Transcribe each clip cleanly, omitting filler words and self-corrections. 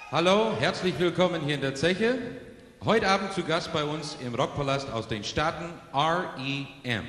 Hallo, herzlich willkommen hier in der Zeche. Heute Abend zu Gast bei uns im Rockpalast aus den Staaten R.E.M.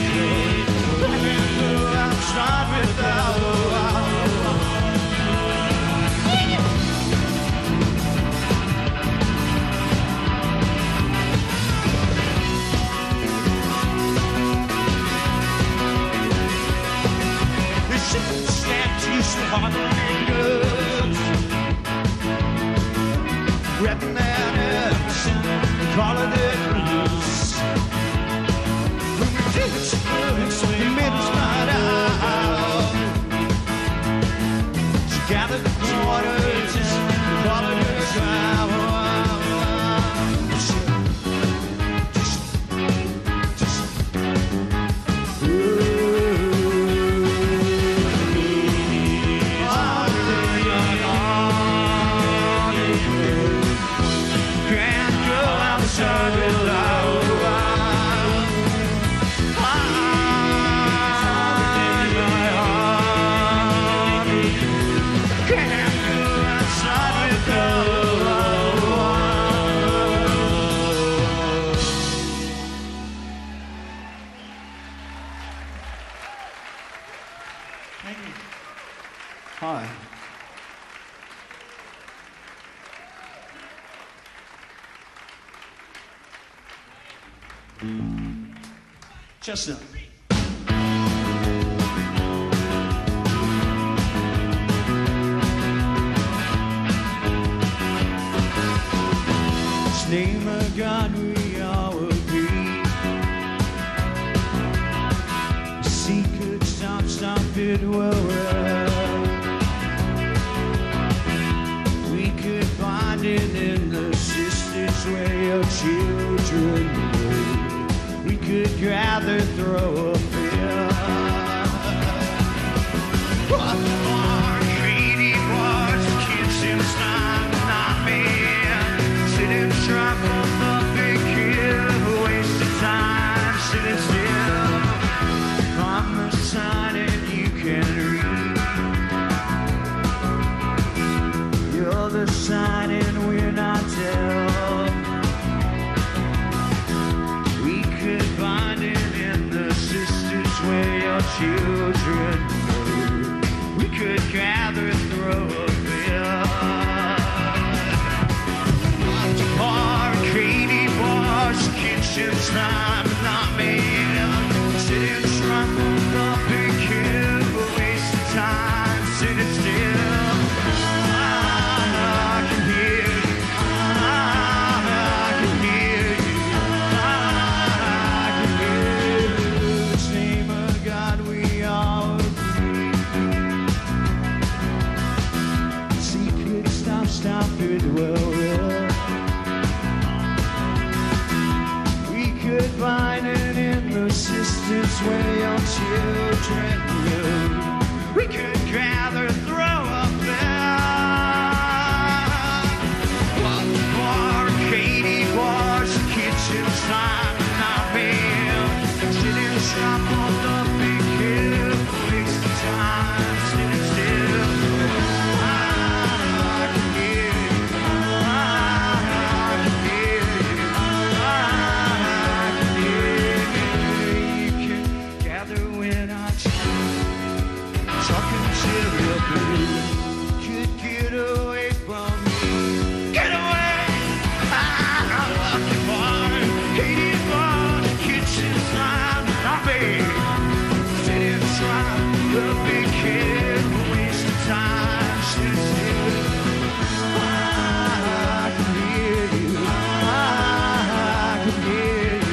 Hi. Chestnut. Name of God we all agree. Secret stop it well. We could find it in the sisters way of children know. We could gather, throw a fit. What more greedy was kitchen slime, not me. Sitting drunk on the big hill, waste of time, sitting still. I'm the sign and you can read. You're the sign and we're not tell. We could find it in the sisters way of children know. We could gather, throw a bill. Arcady bars, kitchen time, not me. Sitting drunk on the big hill, waste of time, sitting still. I can hear you. I can hear you. I can hear you. It's the name of God we all agree. Secret stop it well. Could find it in the sisters way of children knew. We could gather, throw a bell. Arcady bars, kitchen time, not me. Sitting shop on the big hill, waste of time, sitting still. I can hear you. I can hear you. Could get away from me. Get away! I'm lucky for 81 kitchen time, not me. Sitting trying the big kid, waste of time, sitting still. I can hear you. I can hear you.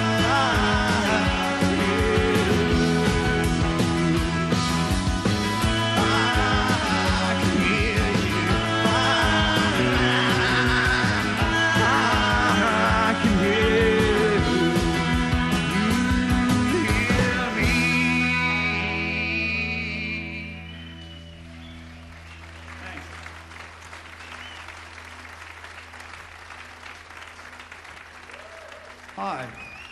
Hi.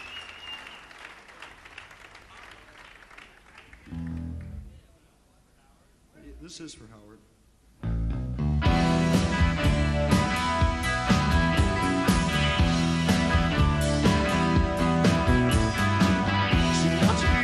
This is for Howard. See, once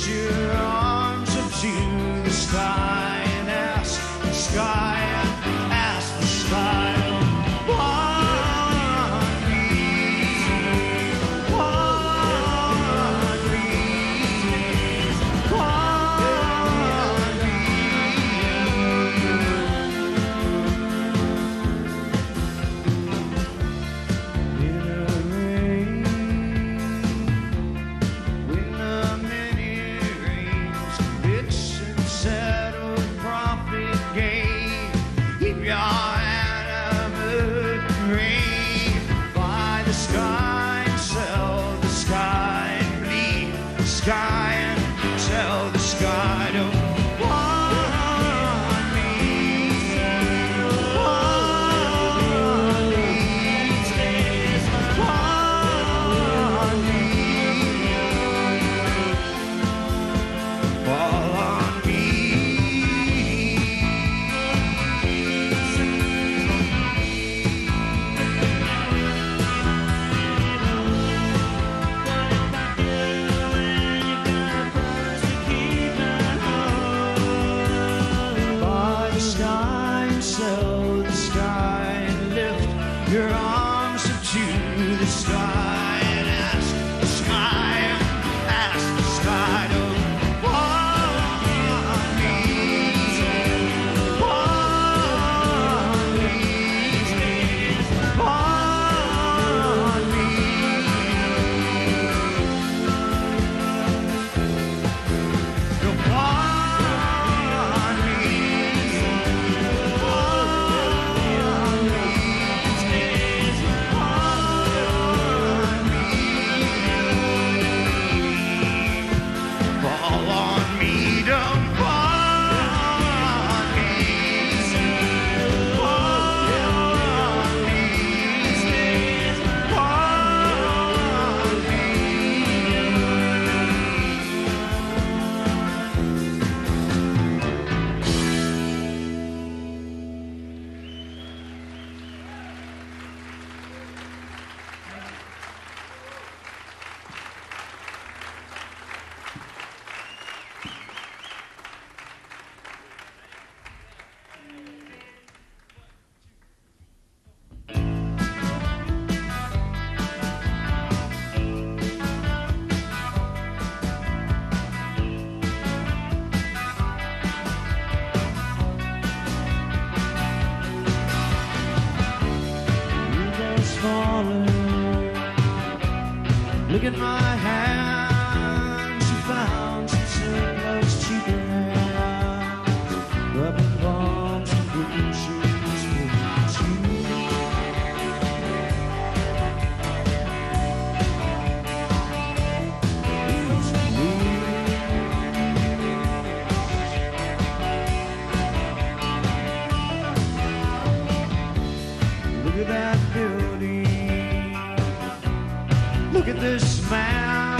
lift your arms up to the sky and ask the sky and ask the sky. Look at my hands, you found some surplus cheaper hands, rubbing bombs and green shoes with you. Look at that building. Look at this man,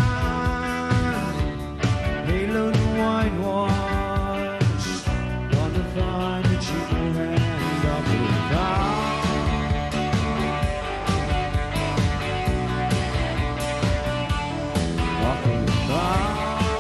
haloed in whitewash, gone to find the cheaper hand of the town. Walking about.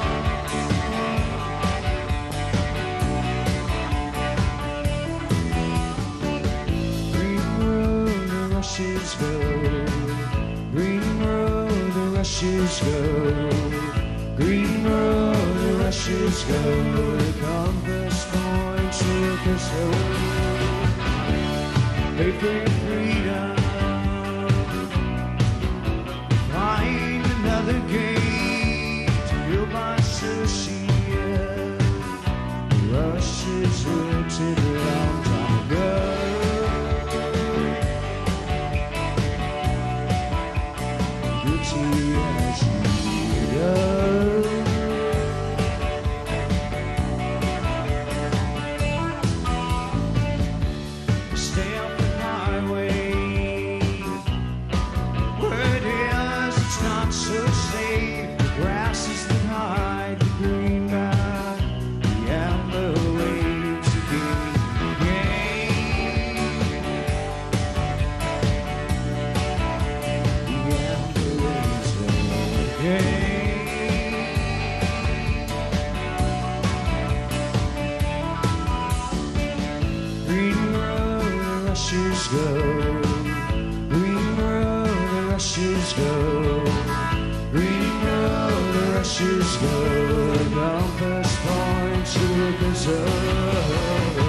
Green road to Rushesville, green road to Rushesville, green road to Rushesville, the Compass Point Circus Road. Pay for your freedom, find another gate, built by associate. Rushesville did a long time ago. Stay off the highway, where it is, it's not so safe. rushes go. Green road, the rushes go. Green road, the rushes go. The compass points to the zone.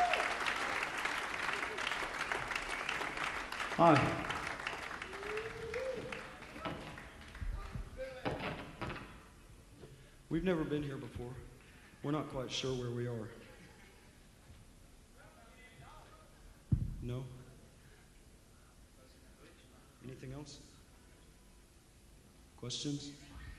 Hi. We've never been here before. We're not quite sure where we are. No? Anything else? Questions?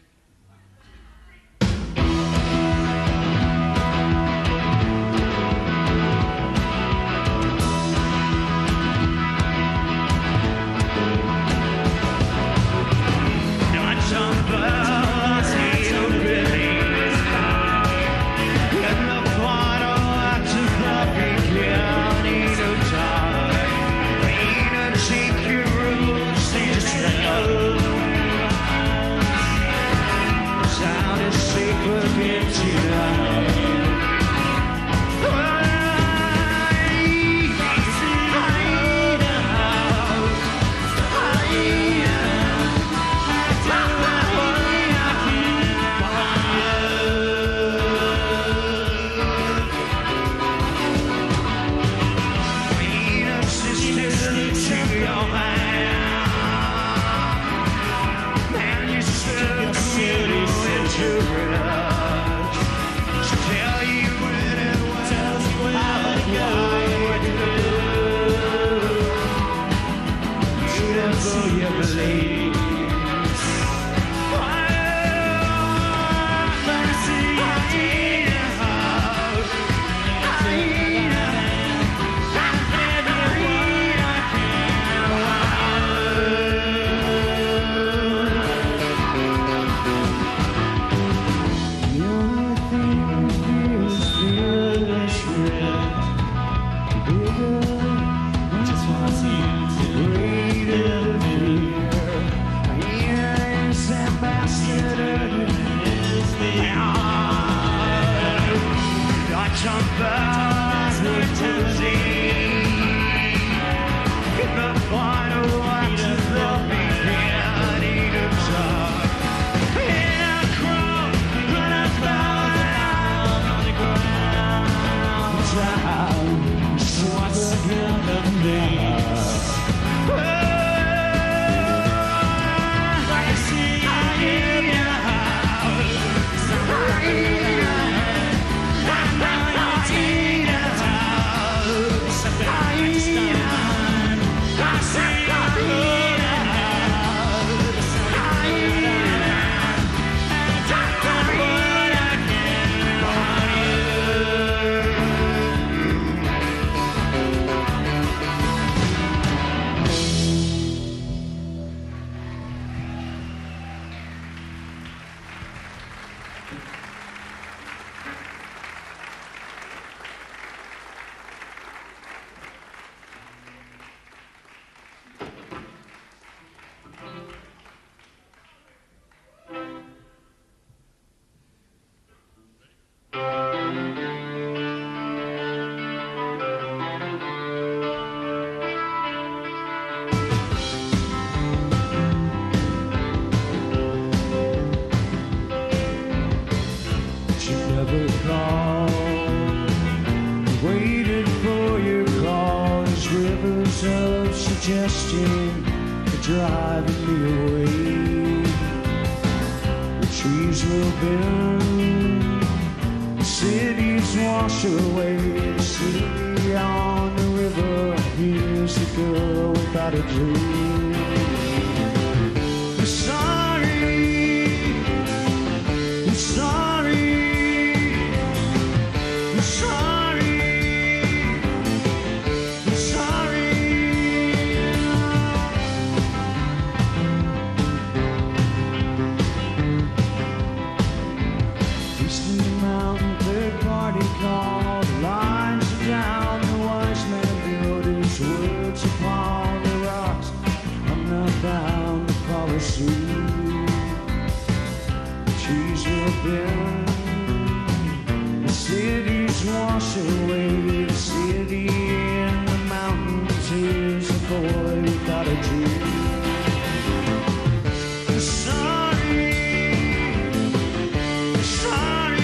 Suggestion for driving me away. The trees will bend, the cities wash away. The city on the river, here's the girl without a dream. I'm sorry, I'm sorry, I'm sorry. Call, the lines are down, the wise man wrote his words upon the rocks. I'm not bound to follow suit. The trees will bend, the cities wash away. The city in the mountains is a boy without a dream. I'm sorry, I'm sorry.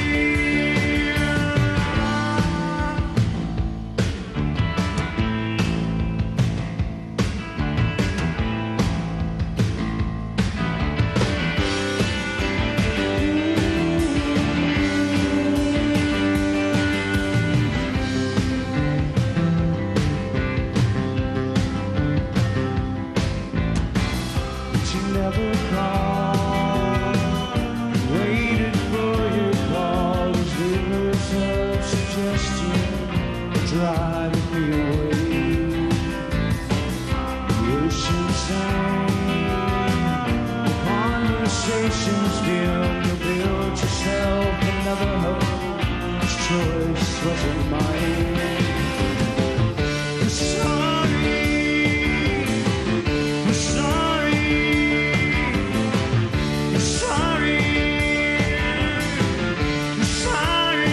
you never called. Waited for your call. These rivers of suggestion are driving me away. The ocean sang, the conversations dim. You built yourself another home. This choice wasn't mine. I'm sorry, I'm sorry, I'm sorry, I'm sorry.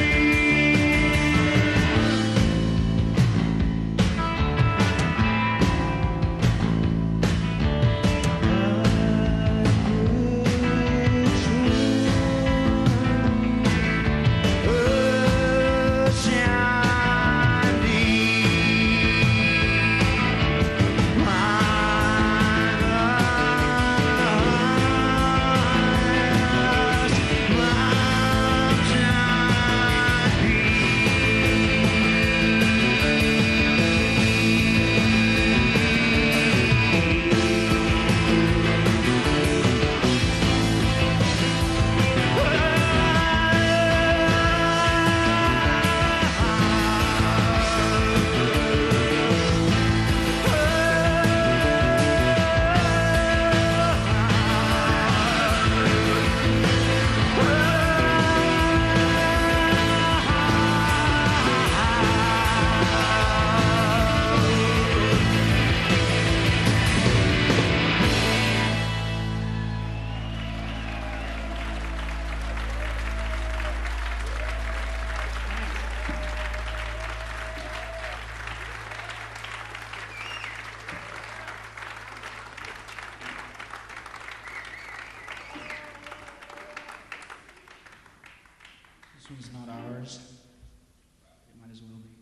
This one's not ours. It might as well be.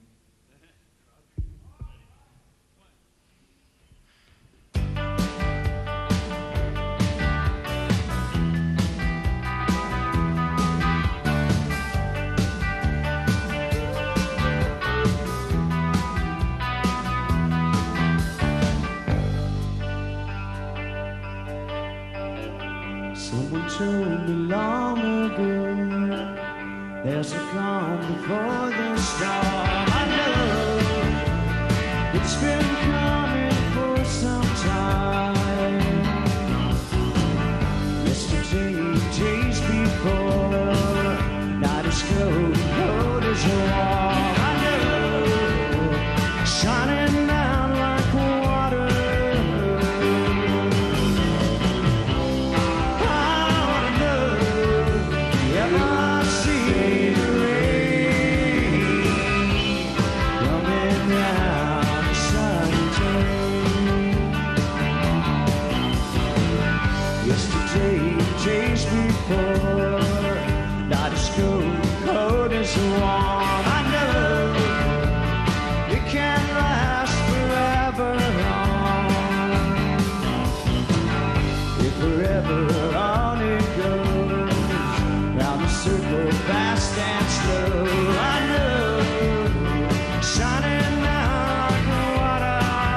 Someone told me long ago there's a calm before the storm. I know it's been coming for some time. Yesterday, days before, night is cold, cold as a wall. I know, shining down like water. I wanna know, yeah, I see the rain coming down the sunny day. Yesterday, days before, night is cold, cold as a wall. I know it can't last forever on. If forever on it goes, round the circle, fast and slow. I know, shining down like water.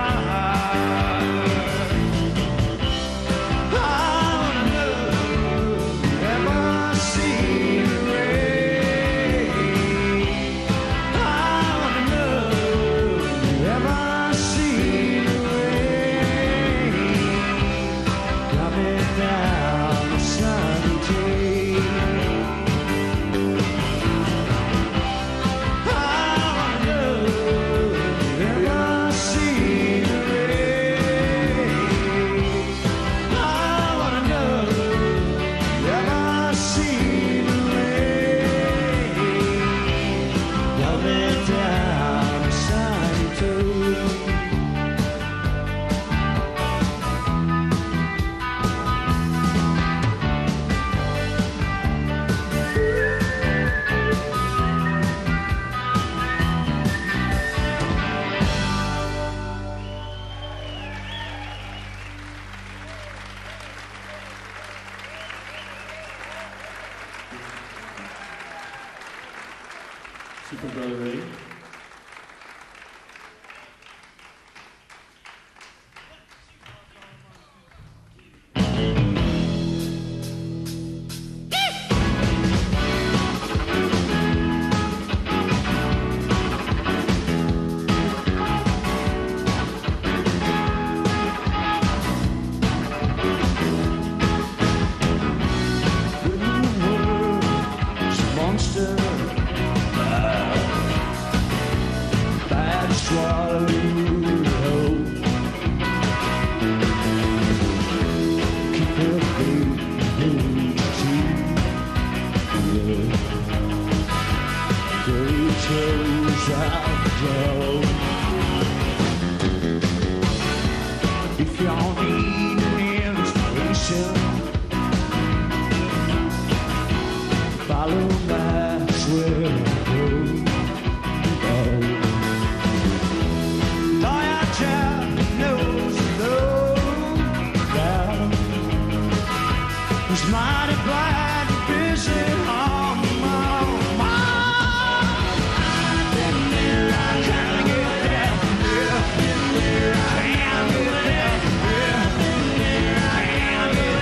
I wanna know, have I seen the rain? I wanna know, have I seen the rain coming down the sunny day? I wanna know, have I seen the rain? I wanna know, have I seen the rain coming down the sunny day? Super Brother ready? was mighty glad to visit home. I've been there, I can't get there. I've been there, I can't get there. I've been there, I can't get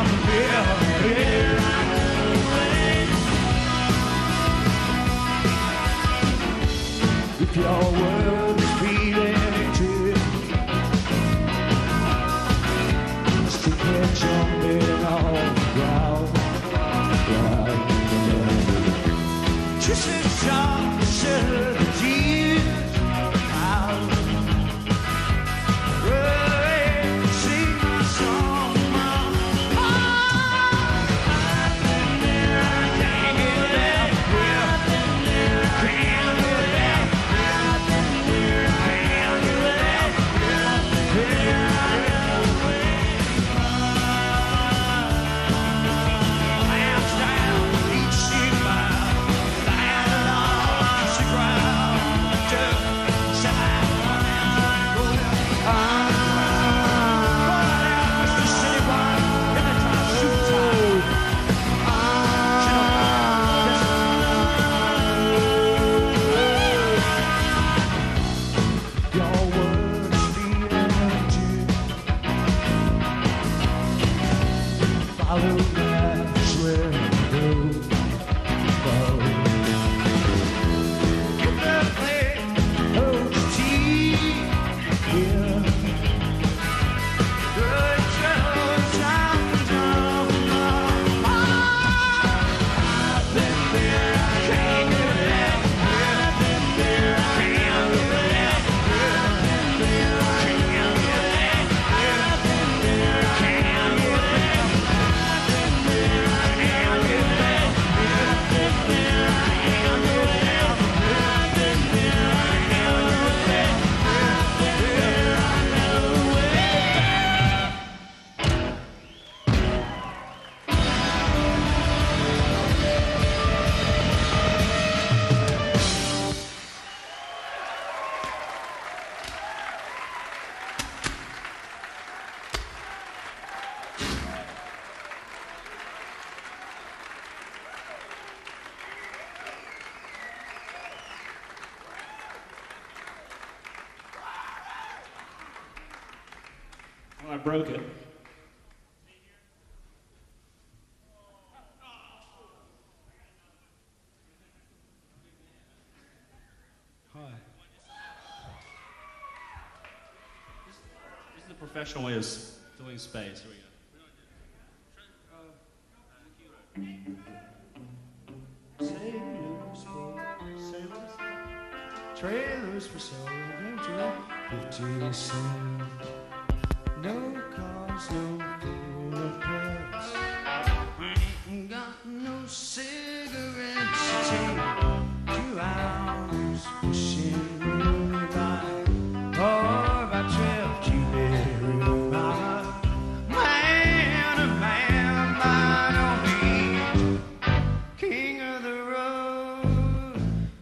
there. If your world is feeling true, stick your jumping on the ground. Just a shot, shut the tears out. Sing my song, I've been there, I can't get there. I've been there, I can't get there. I've been there, I can't get there. I've been there, I can't Lambs down, each sheep out. Land along the ground. Took side Mr. City Boy, in the top shoot time. Your words feeling too. Follow that's where I go. Get the plate, hold your tea, yeah. Good shows, time. I've been there, I can't get there. I've been there, I can't get there. I've been there, I can't get there. I've been there, I can't get there. I've been there, I can't get there. I've been there, I can't get there. I've been there, I can't get there. I've been there, I know Oh, I broke it. Hi. This is the professional way of doing space. Here we go. Trailers for sale, don't you? 50 cents. No cars, no full of pets. Ain't got no cigarettes to take 2 hours pushing really by. Or by 12 cubic mile. Man, a man by no means. King of the road.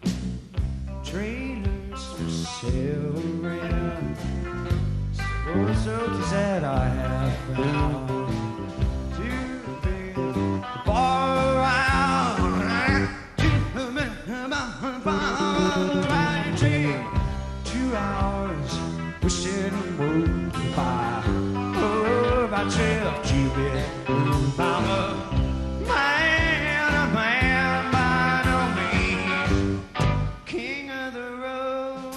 Trailers for sale around. So that I have found too big to borrow around. I'd take 2 hours wishing would buy. Oh, by 12 cubic mama. Man, a man by no means. King of the road.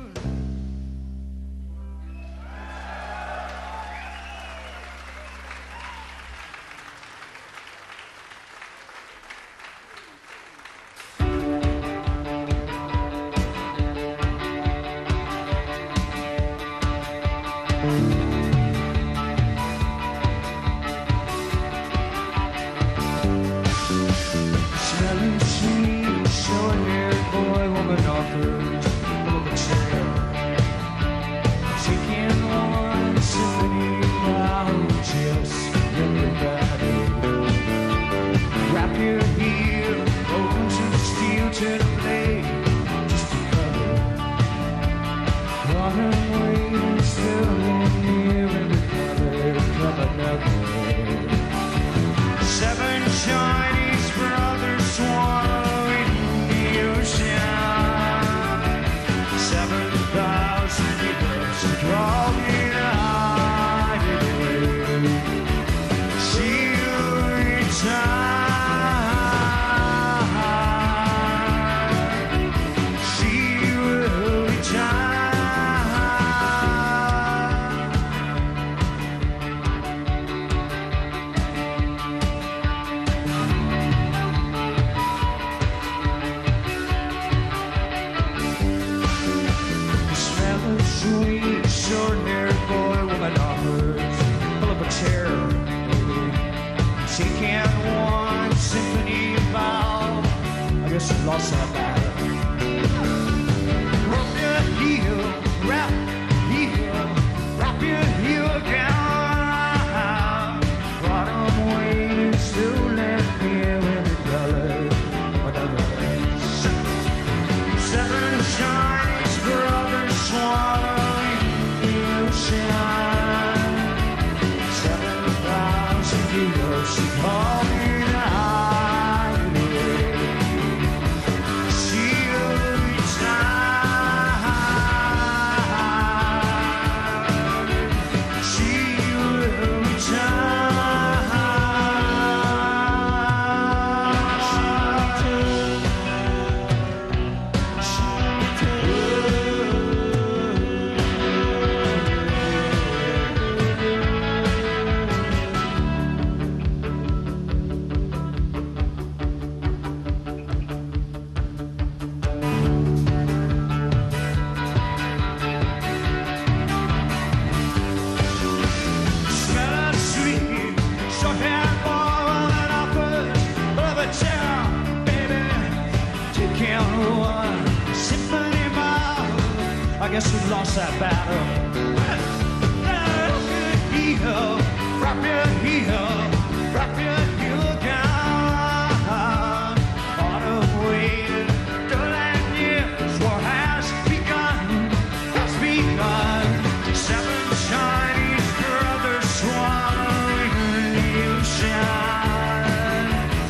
Smelling sweet, short-haired boy, woman offers of a chair. Taking one symphony down, just everybody. Wrap your heel, open to the steel, turn the blade, just to cover. Running away, still in here, and another, come another. guess you lost that battle. Wrap your heel down. Bottom waiting, still left here with the color. Whatever. Seven Chinese brothers swallowing the ocean. 7,000 kilos of holding the highway. See you return. See you smell of sweet, short hair boy and upwards of a town, baby. Take care of one symphony mile. I guess we lost that battle. Wrap your heel down. Autumn waiting, the land years war has begun. Seven Chinese brothers swallowing the ocean.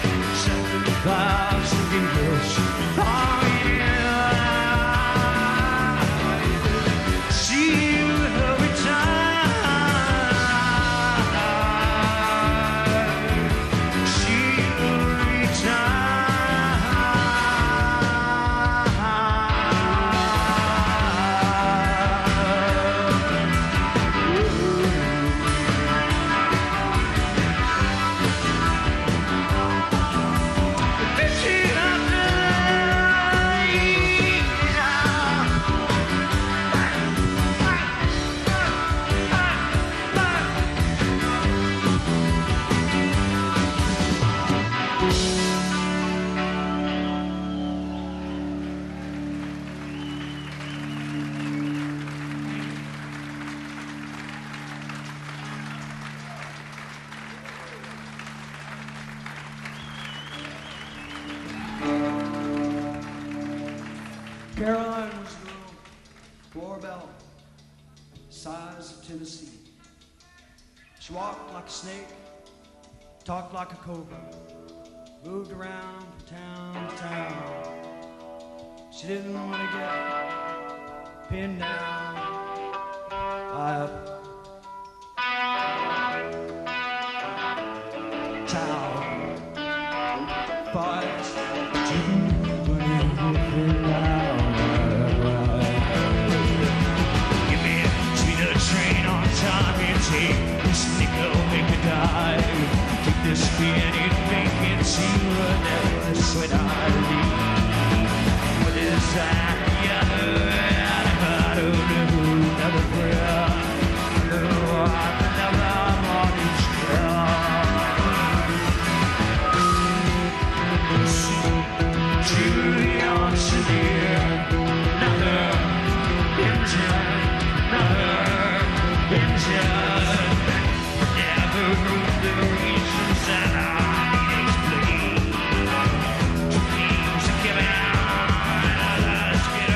7,000 kilos. Oh yeah. See you every time. See you every Caroline was the little floor bell, size of Tennessee. She walked like a snake, talked like a cobra, moved around from town to town. She didn't want to get pinned down by a towel. But Give me a sweeter train on time. You take this nickel, make a dive. Take this spin, it make it to another sweat I leave. What is that? Yeah, I don't know. Never prayer. No, I never morning Julian Severe, another engine, never wrote the reasons that I explain. Dreams are giving out, let's get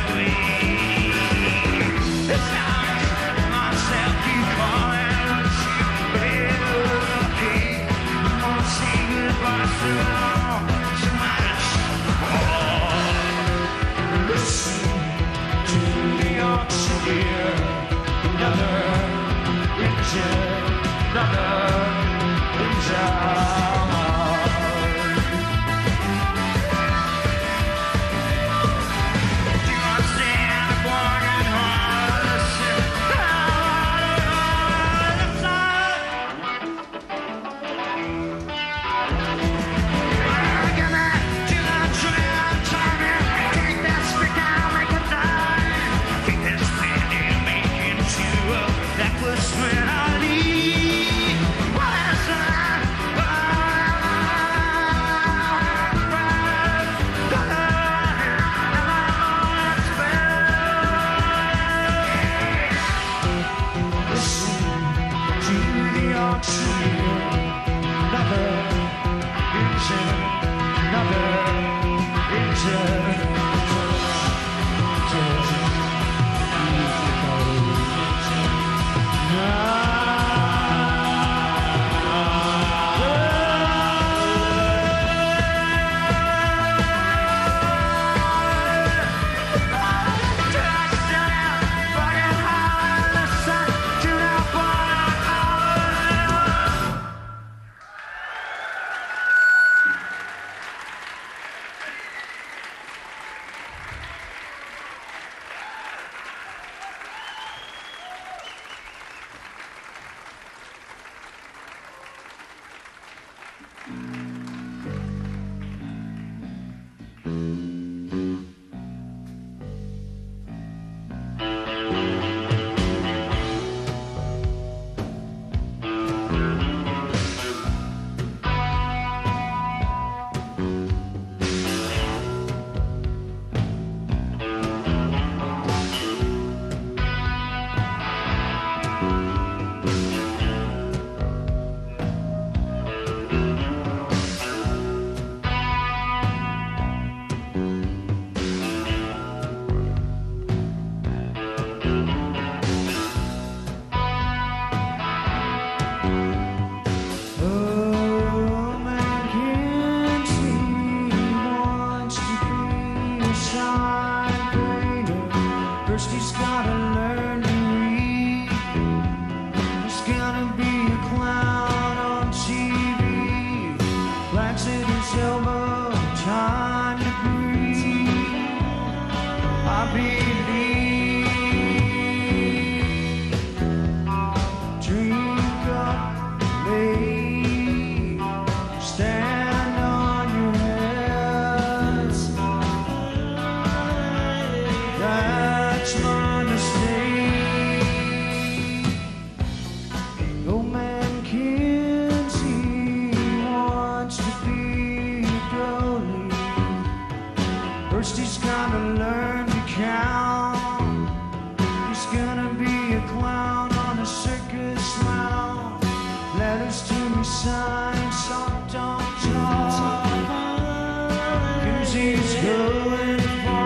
to me sign soft on top, 'cause he's going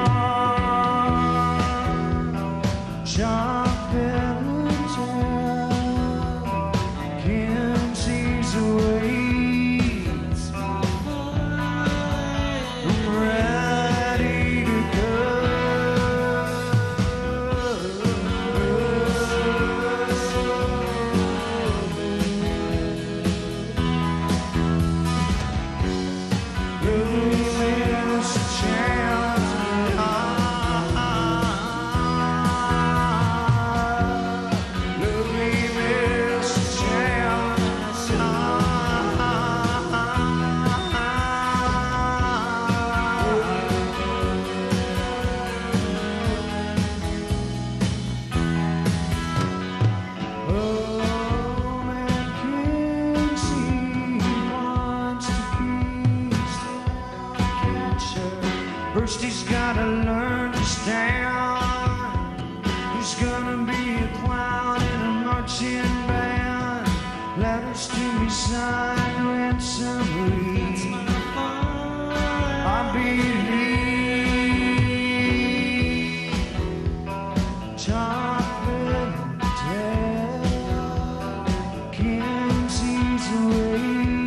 far. Sharp Valentine can't seize away. I'm ready to go. First he's gotta learn to stand. He's gonna be a clown in a marching band. Letters to be signed ransomly. I believe chocolate can't seize away.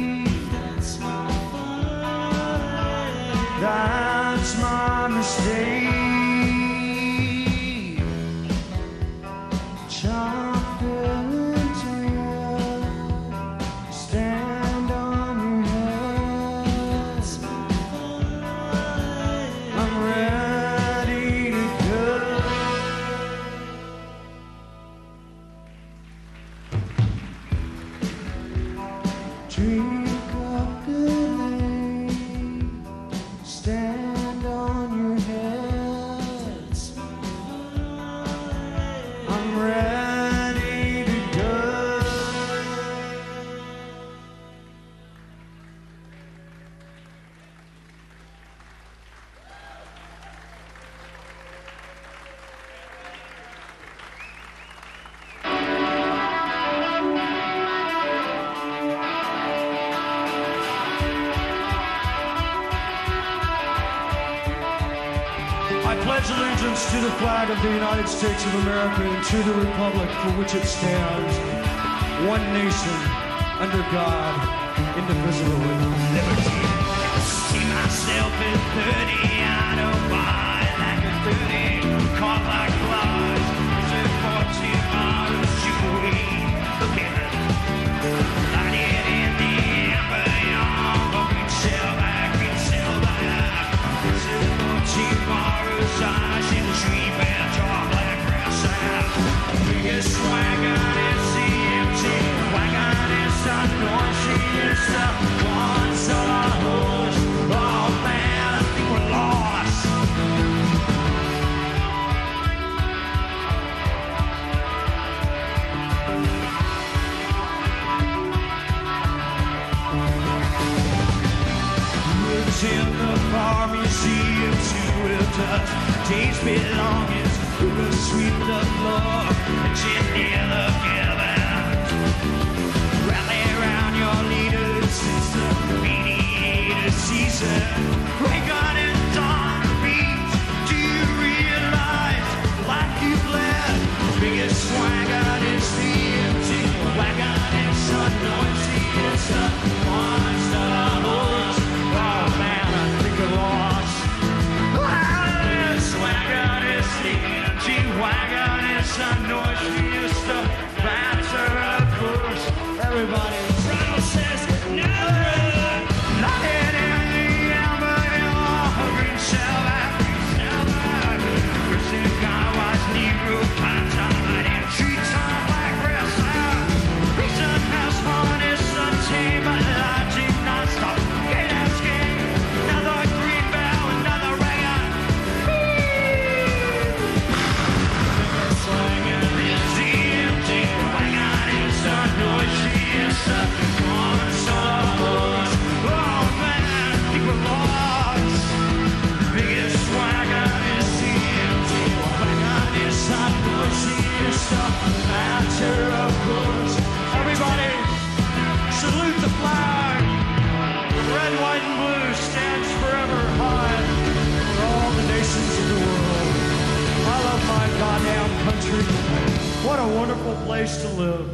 That's my mistake. Chocolate, stand on your head. I'm ready to go. Drink up the lane. Stand on your heads. I'm ready to go. I pledge allegiance to the flag of the United States of America and to the republic for which it stands, one nation, under God, indivisible, with liberty. See myself at 30, I don't buy like a 30, caught like flies, reserved for tomorrow's jury. Look at it, light it in the amber, young, but we sell back, reserved for tomorrow's eyes in the tree, bell, talk like grass out. Biggest wagon is the empty wagon, is the noisy, it's the ones on our horse. Oh man, I think we're lost. Lives in the farm museum to a touch. Days belonging to the sweep the floor. And near the gallant. Rally around your leaders, it's the mediator season. Wagon and on the beat. Do you realize life you've led? Biggest wagon is the empty wagon. It's a noisy, it's a monster horse. Oh man, I think I lost. This wagon is the empty wagon. It's a noisy, it's the banter of course. Everybody. Brown says no. Light it in the amber, the flag. Red, white, and blue stands forever high for all the nations of the world. I love my goddamn country. What a wonderful place to live.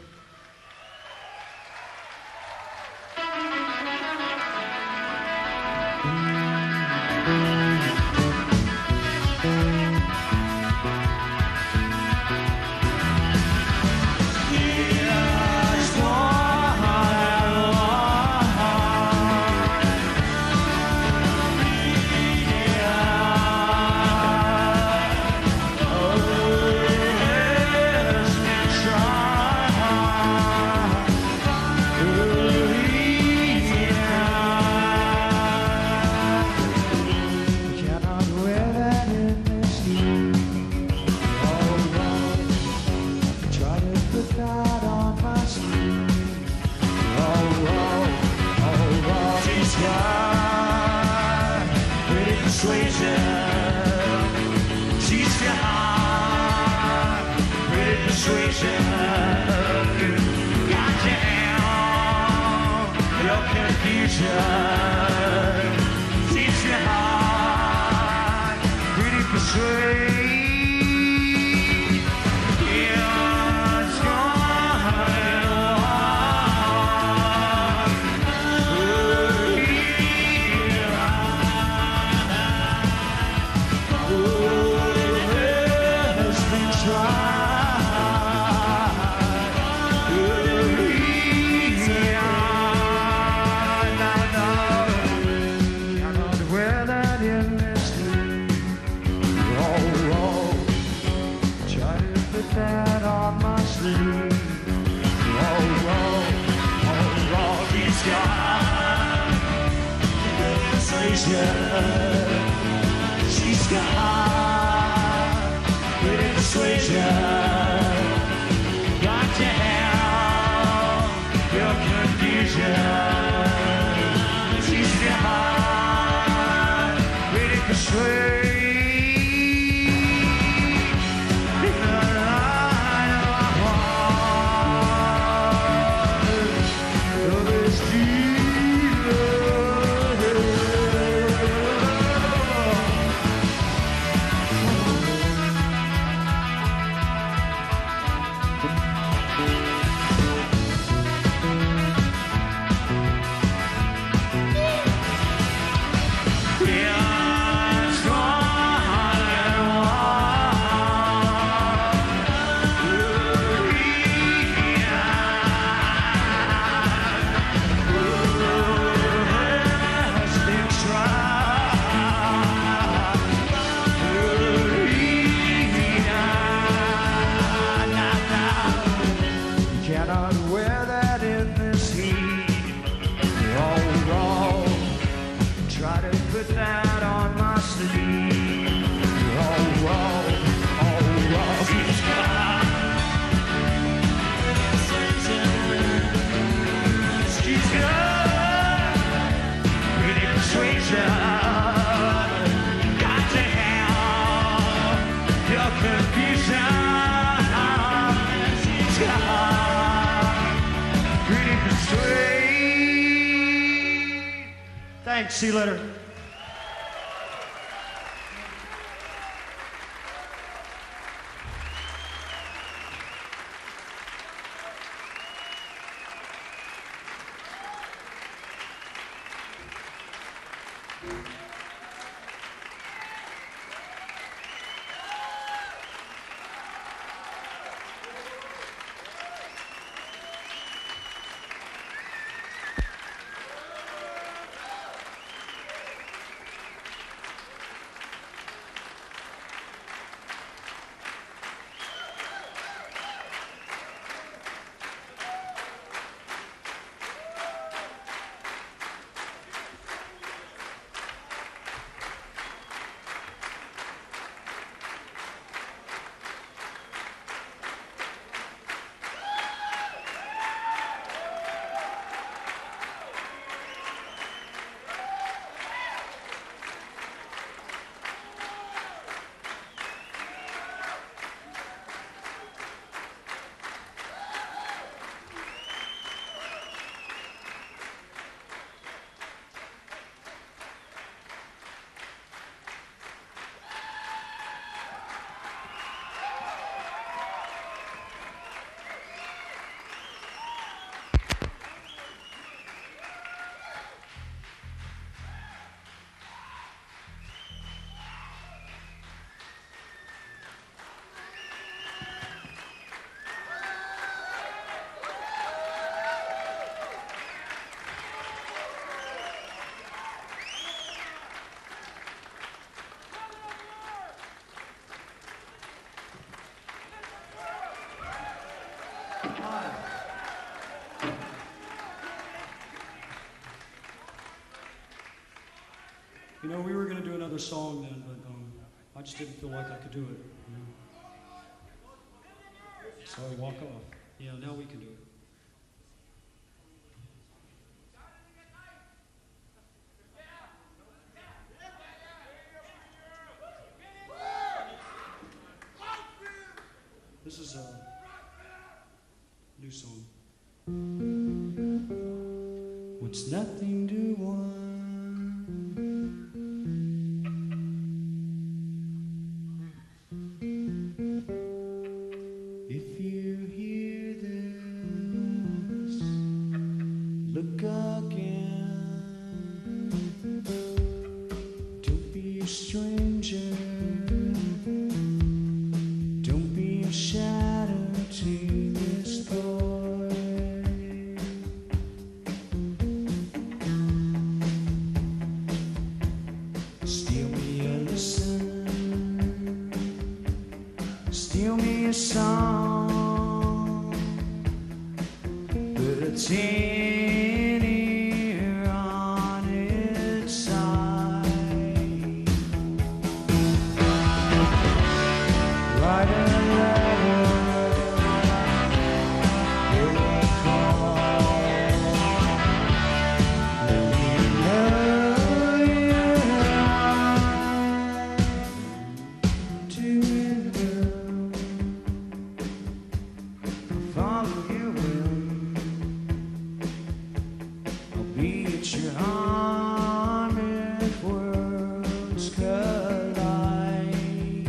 Thanks, see you later. You know, we were going to do another song then, but I just didn't feel like I could do it. You know? Sorry, walk off. Yeah, now we can do it. This is a new song. What's nothing to one? If you hear this, look again. Don't be a stranger. Don't be a shadow to this boy. Steal me a listen. Steal me a song. Put a tin ear on its side. Write a letter. Hear a call. Let me know you're to window. Follow your will. I'll be at your arm if worlds collide.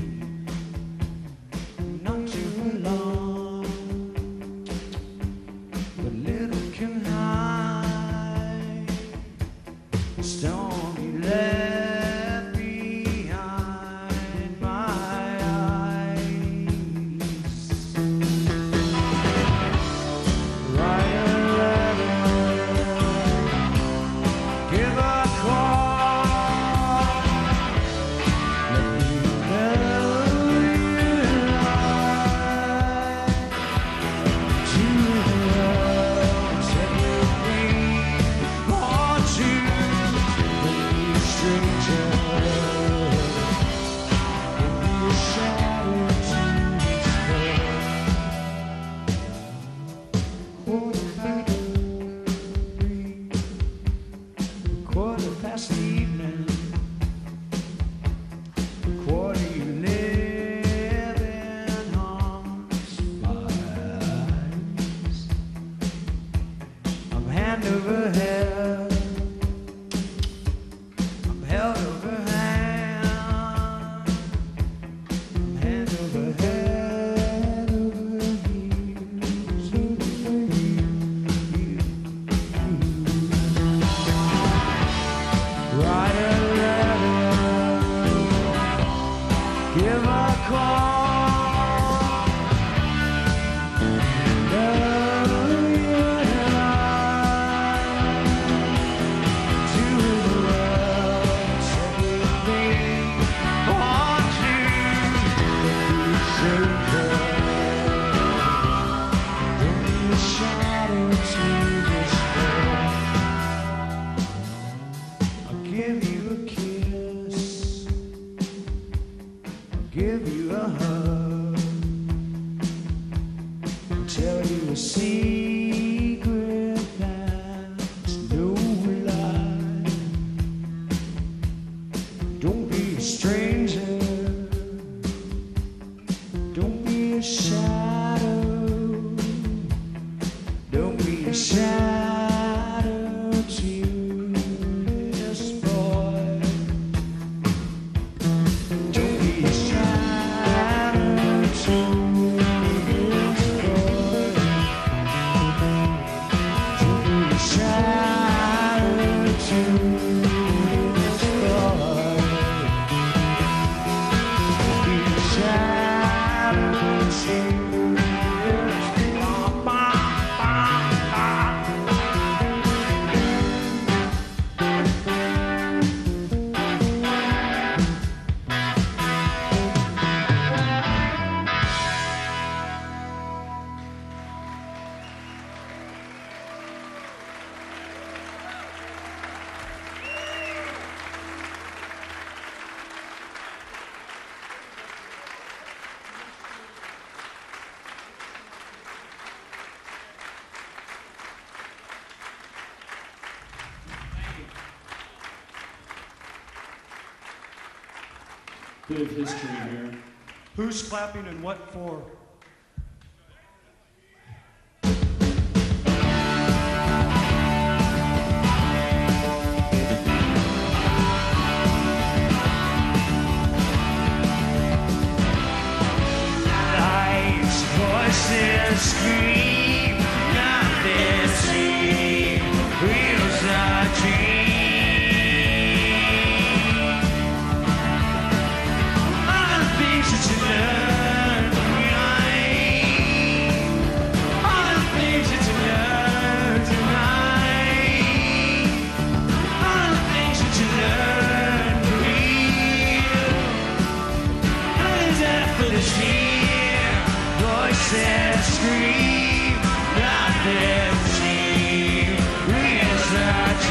Not too long, but little can hide. Stormy left behind my eyes. Write a letter, get Bit of history here. Who's clapping and what for? Lights, voices scream, nothing seems real's a dream. All the things that you learn tonight, all the things that you learn tonight, all the things that you learn real. Nothing's after the fear, voices scream, nothing seems real's a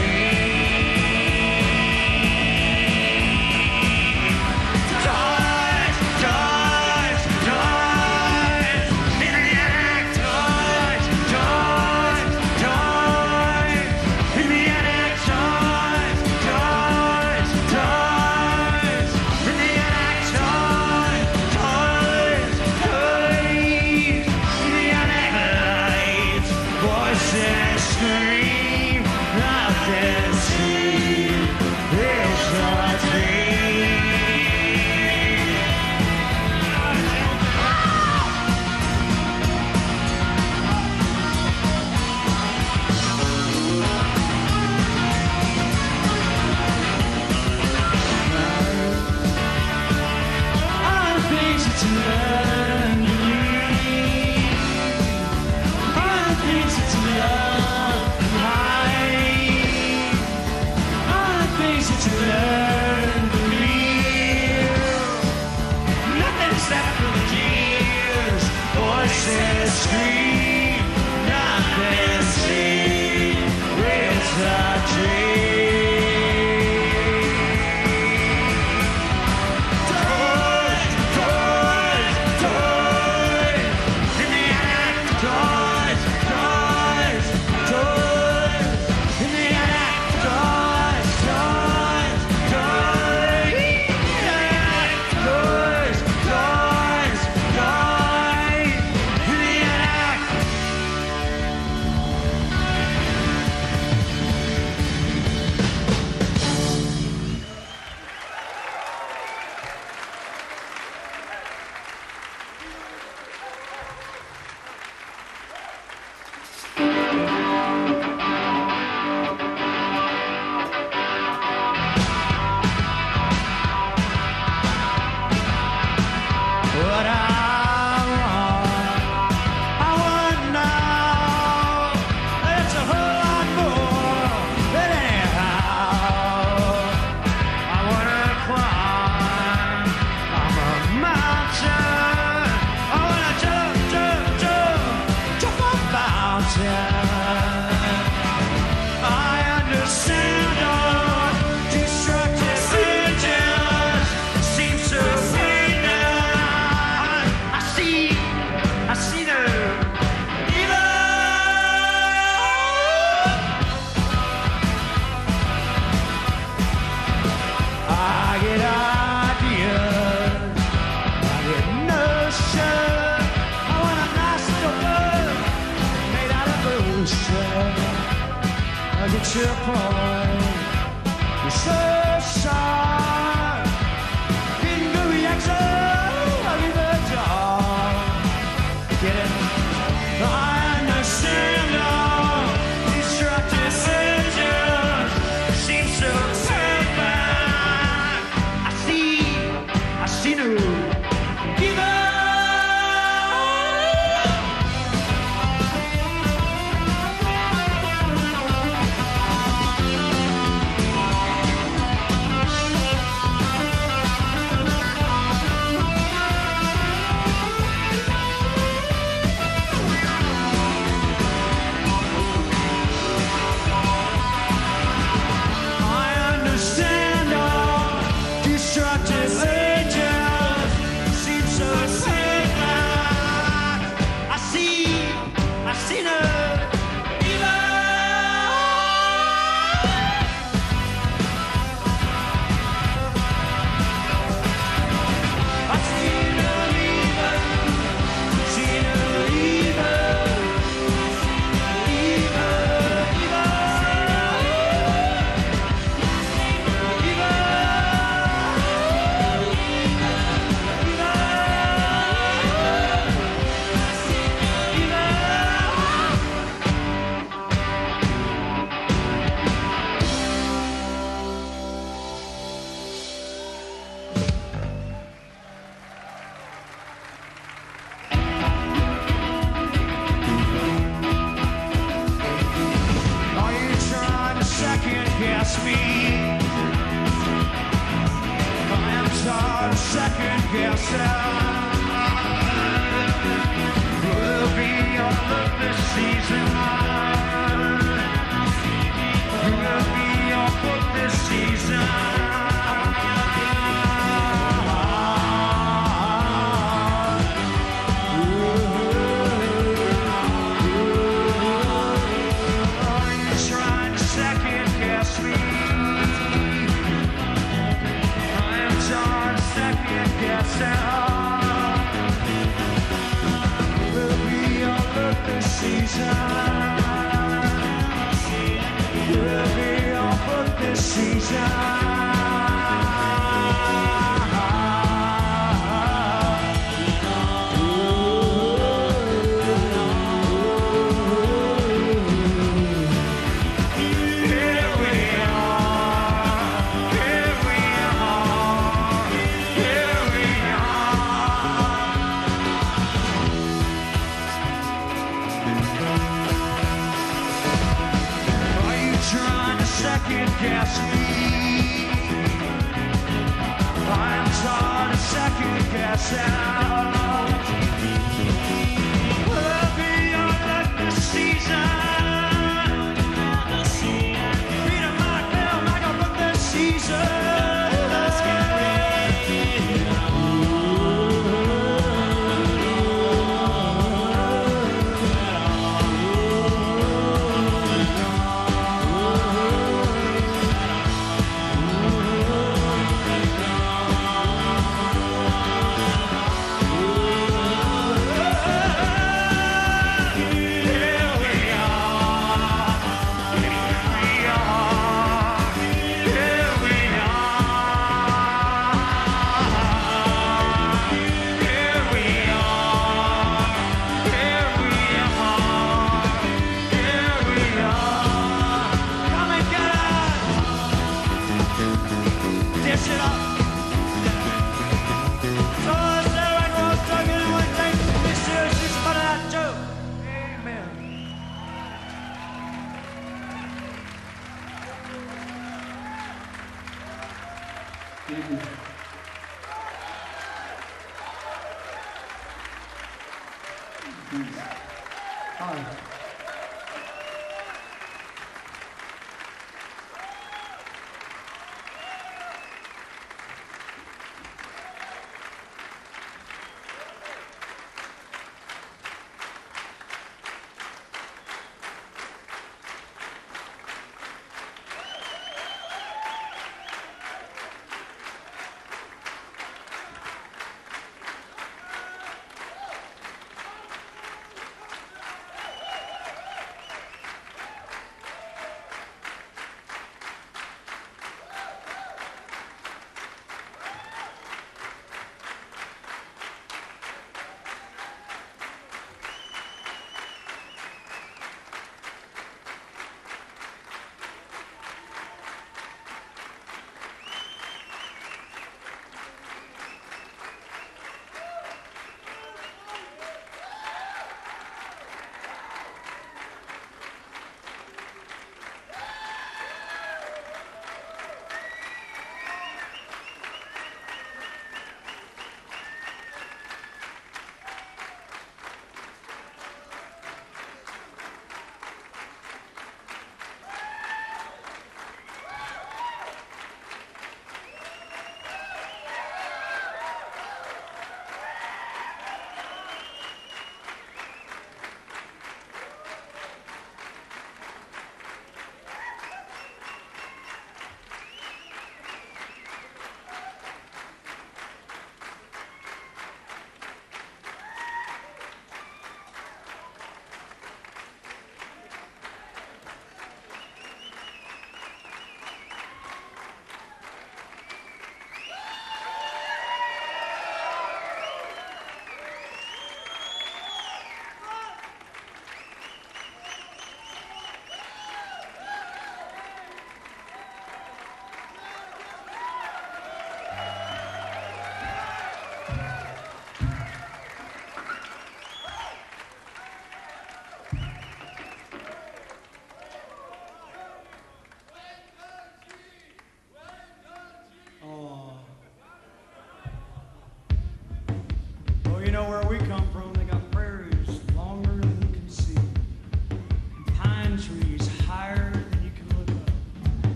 dream. Toys, toys, toys, maniac toys, toys, toys, maniac toys, toys, toys, maniac toys, toys, toys, maniac lights, voices scream, nothing seems real's a dream. All the things that you learn to read, all the things that you love to hide, all the things that you learn to read. Nothing's left for the years, voices scream, nothing seems real's a dream. Toys, toys, toys, maniac toys, toys, toys, maniac toys, toys, toys, maniac toys, toys, toys, maniac. What I want now, it's a whole lot more than anyhow. I wanna climb up a mountain. I wanna jump a mountain. I understand all destructive engines seem so sweet now. I see the evil. I get ideas, I get notions. I want a nice world made out of ocean. I get your point. You're so sharp. Getting good reaction. I'll leave the door. Get it? I understand all destructive engines seem so bad. I see no evil. second guess me. I am tired of second guessing. Will be all of this season. Will be all of this season.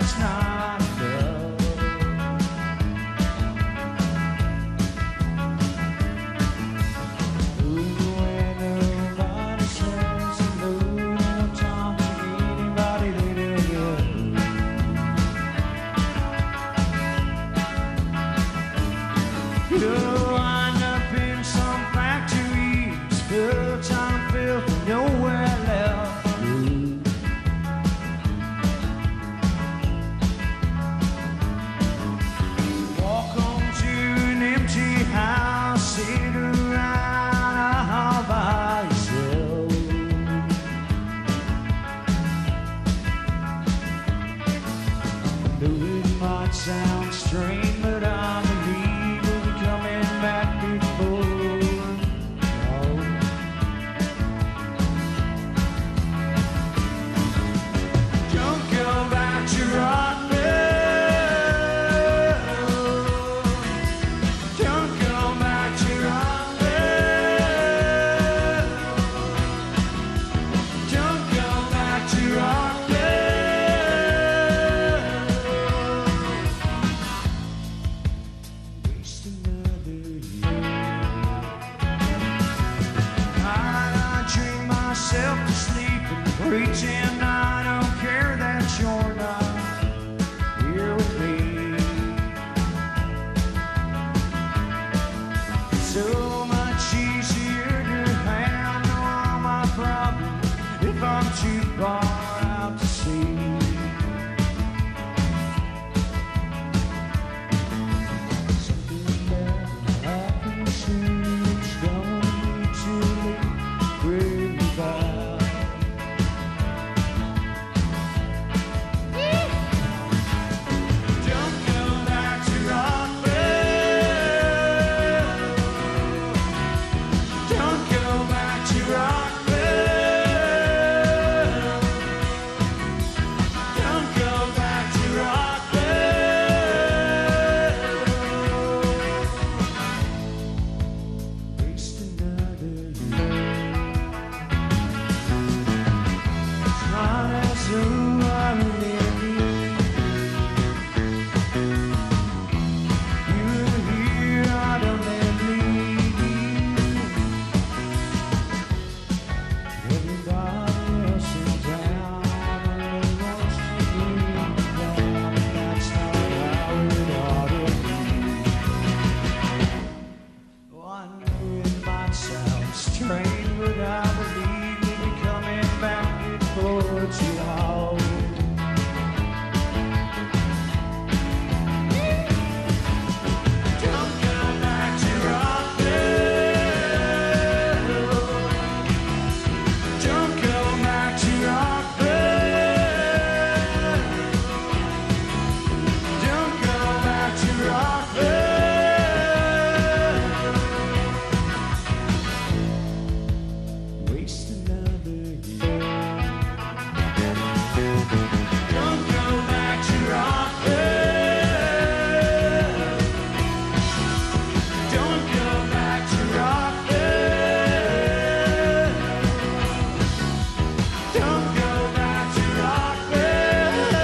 that's not love. Ooh, when nobody says hello, and I'm talking to anybody they don't know. You'll wind up in some factories, built on filth, nowhere left. Walk home to an empty house, sit around all by yourself. I know it might sound strange, but I believe we'll be coming back before long. Don't go back to Rockville. Don't go back to Rockville. Don't go back to Rockville. Waste another year. I dream myself to sleep and pretend I don't care that you're not here with me. So much easier to handle all my problems if I'm too far out to sea. Something that I can see, it's gonna be too late. Bring me back. Don't go back to Rockville. Don't go back to Rockville. Don't go back to Rockville. Waste another year. It's not as though I really you're here, I don't leave. Everybody else in town really wants to be down. That's not how it ought to be. Oh, I know it might sound strange, but I believe we'll be coming back before too long. Don't go back to Rockville. Don't go back to Rockville. Don't go back to Rockville. Waste another year. Don't go back to Rockville. Don't go back to Rockville. Don't go back to Rockville.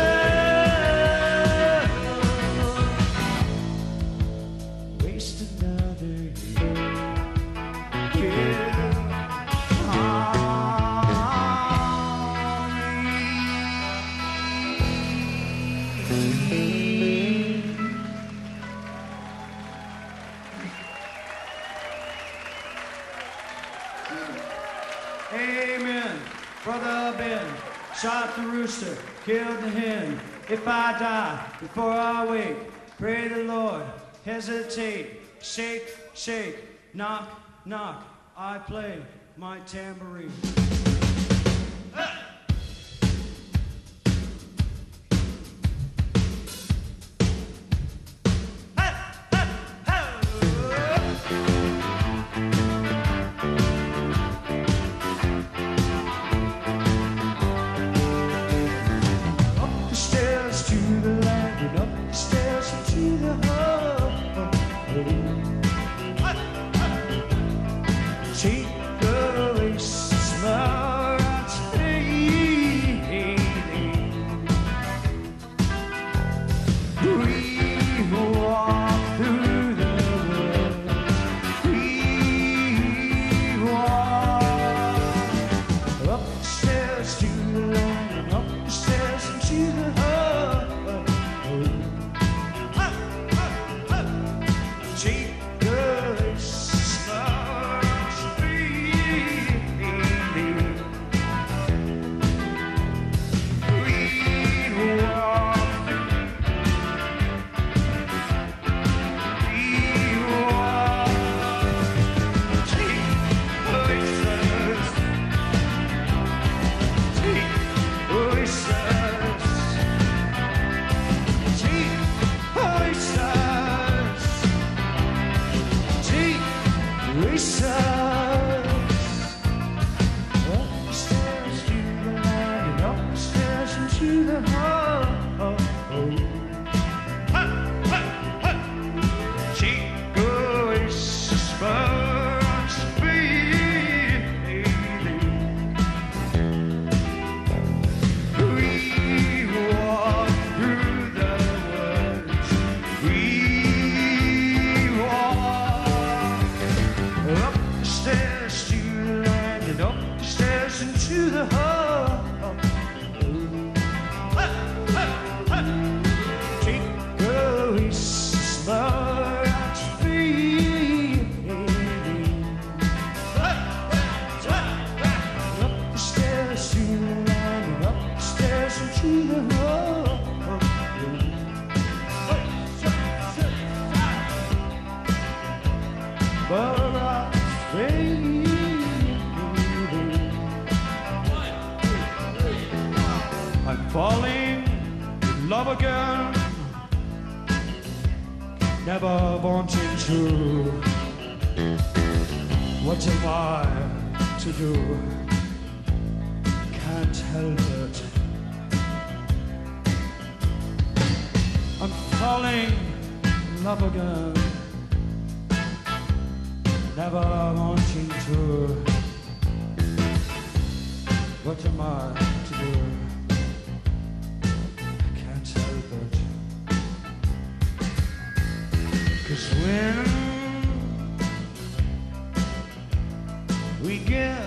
Waste another year. Yeah. Amen. Brother Ben shot the rooster, killed the hen. If I die before I wake, pray the Lord, hesitate, shake, shake, knock, knock. I play my tambourine. Up the stairs to the landing, up the stairs to the hub. Take away smart We walk through the woods. We walk up the stairs to the land and up the stairs into the hut. Take the stars freely. We walk. To the heart. Chico is supposed to be. We walk through the woods. We walk up the stairs to the land and up the stairs into the heart. I'm falling in love again, never wanting to. What am I to do? Can't help it. I'm falling in love again, never wanting to. What am I to do? I can't help it. 'Cause when we get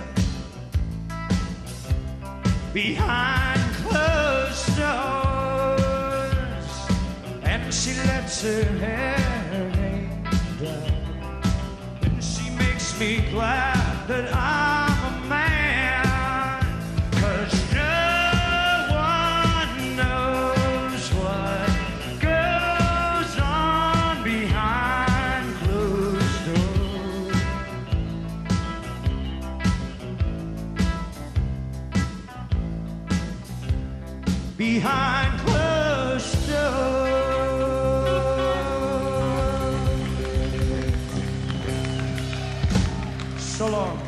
behind closed doors and she lets her hair hang down, and she makes me glad that I'm a man, 'cause no one knows what goes on behind closed doors. Behind closed doors. So long.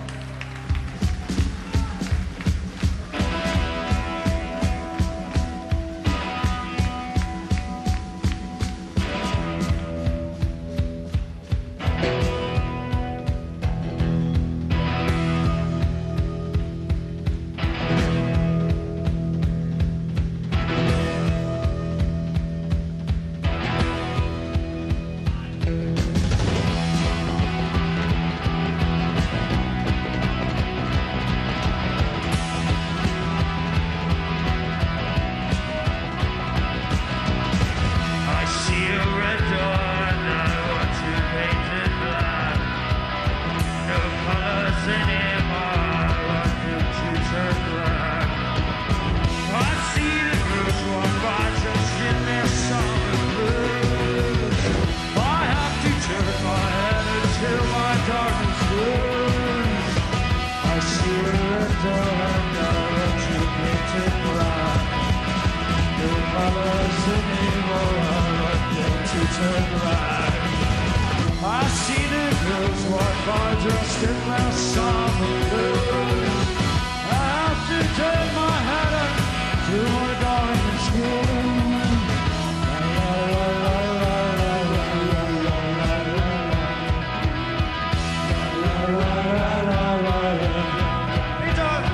I see the girls walk by dressed in their summer clothes. I have to turn my head up to my darling school. Hey, darling.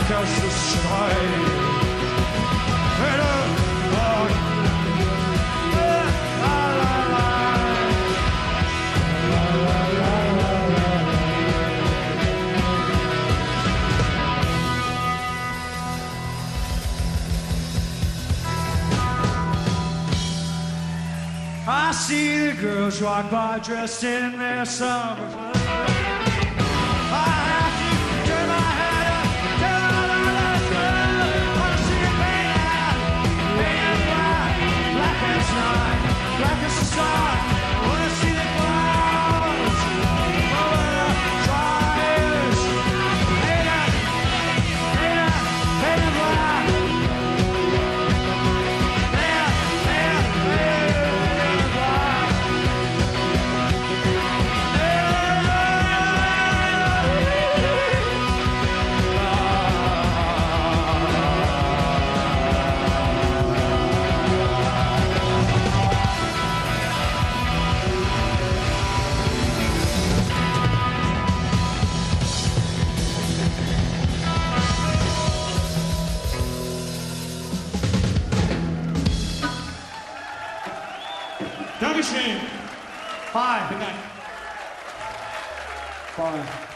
aus der Streit. I see the girls walk by dressed in their summer clothes. I have to turn my head up, turn on the club. I see it painted black, black as night, black as the sun. I wanna see the clouds over the tires. Painted black. Dankeschön. Bye. Good night. Bye.